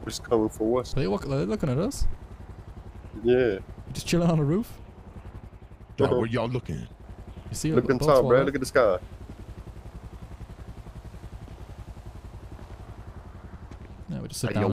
Just coming for us. Are they looking at us? Yeah. Just chilling on the roof? Dog, where y'all looking? You see Look on top, bro. Look at the sky. Yeah, we just sit Hey, down. yo,